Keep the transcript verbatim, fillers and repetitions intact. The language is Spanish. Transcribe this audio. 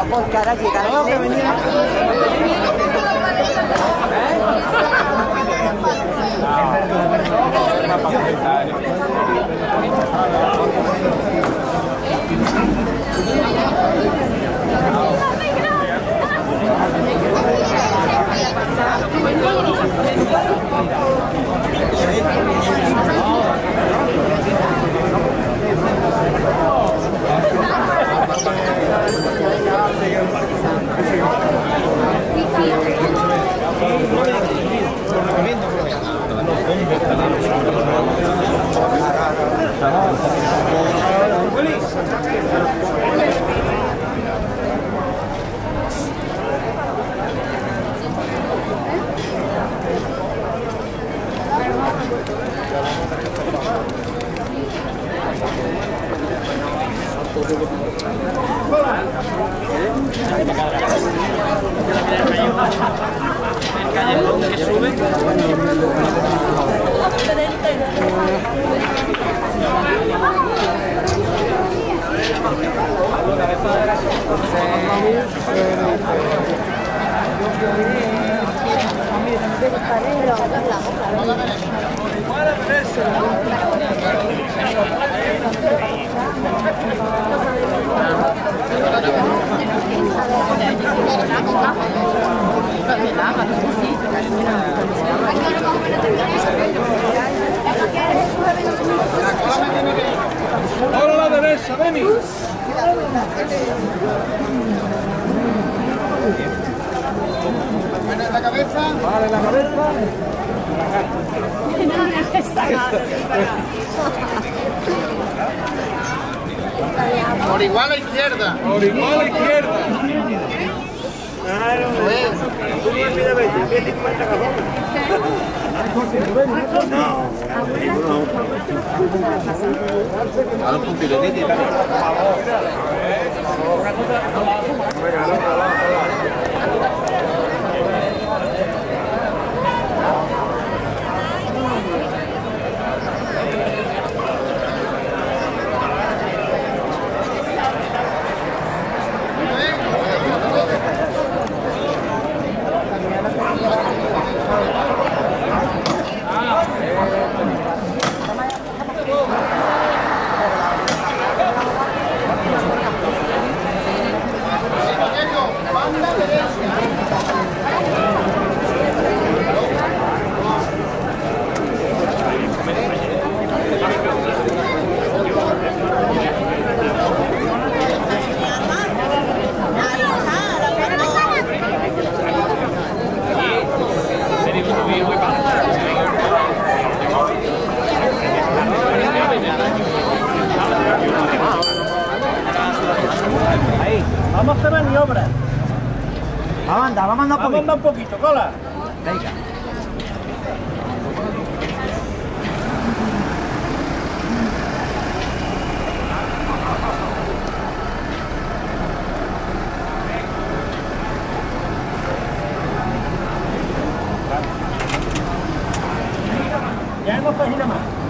porque ahora llega No, que venía. El callejón que sube. Ahora a la derecha, Demi. ¿En la cabeza? Vale, la cabeza. Por igual a la izquierda. Por igual a la izquierda. Claro, tú ni mira, ve, ve cincuenta cajones. A los puntilones y tal. Vamos a hacer maniobras. Vamos a andar, vamos a andar un Vamos a andar un poquito, cola. Venga. Ya hemos cogido más.